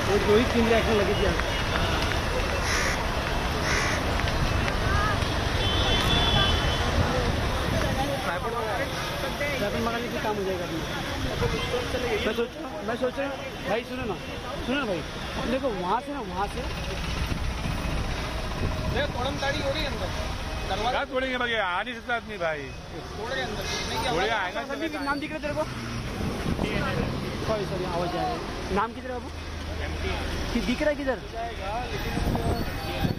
और दो ही 3 रिएक्शन लगी थी यहाँ। मंगाने से काम हो जाएगा अपना। मैं सोच रहा हूँ भाई, सुनो ना भाई, देखो वहाँ से ताड़ी हो रही है अंदर, दरवाजा तोड़ेंगे भाई, आ नहीं सकता आदमी भाई, थोड़े अंदर थोड़े आएगा। नाम दिख रहा तेरे को? सॉरी आवाज आ रही है। नाम किधर है बाबू? दिख रहा है किधर?